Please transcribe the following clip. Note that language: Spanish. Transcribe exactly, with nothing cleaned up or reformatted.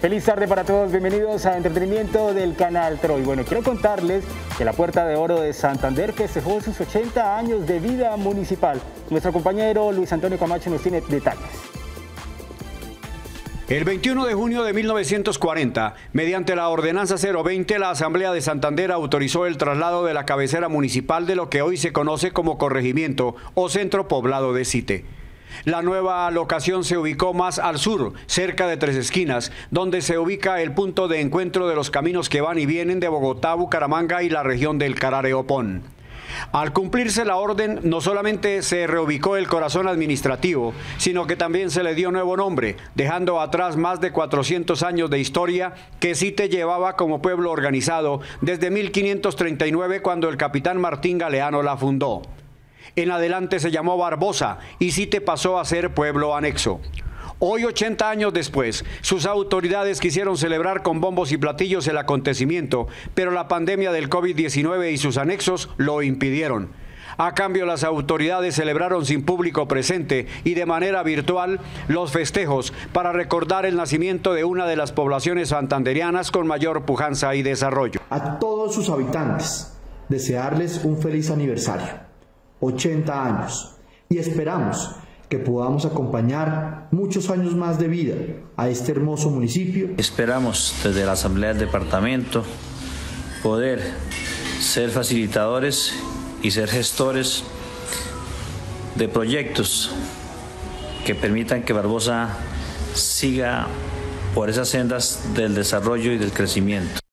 Feliz tarde para todos, bienvenidos a Entretenimiento del Canal Troy. Bueno, quiero contarles que la Puerta de Oro de Santander festejó sus ochenta años de vida municipal. Nuestro compañero Luis Antonio Camacho nos tiene detalles. El veintiuno de junio de mil novecientos cuarenta, mediante la Ordenanza cero veinte, la Asamblea de Santander autorizó el traslado de la cabecera municipal de lo que hoy se conoce como corregimiento o centro poblado de Site. La nueva locación se ubicó más al sur, cerca de Tres Esquinas, donde se ubica el punto de encuentro de los caminos que van y vienen de Bogotá, Bucaramanga y la región del Carare-Opón. Al cumplirse la orden, no solamente se reubicó el corazón administrativo, sino que también se le dio nuevo nombre, dejando atrás más de cuatrocientos años de historia que Site llevaba como pueblo organizado desde mil quinientos treinta y nueve, cuando el capitán Martín Galeano la fundó. En adelante se llamó Barbosa y Site pasó a ser pueblo anexo. Hoy, ochenta años después, sus autoridades quisieron celebrar con bombos y platillos el acontecimiento, pero la pandemia del COVID diecinueve y sus anexos lo impidieron. A cambio, las autoridades celebraron sin público presente y de manera virtual los festejos para recordar el nacimiento de una de las poblaciones santanderianas con mayor pujanza y desarrollo. A todos sus habitantes, desearles un feliz aniversario, ochenta años, y esperamos que podamos acompañar muchos años más de vida a este hermoso municipio. Esperamos desde la Asamblea del Departamento poder ser facilitadores y ser gestores de proyectos que permitan que Barbosa siga por esas sendas del desarrollo y del crecimiento.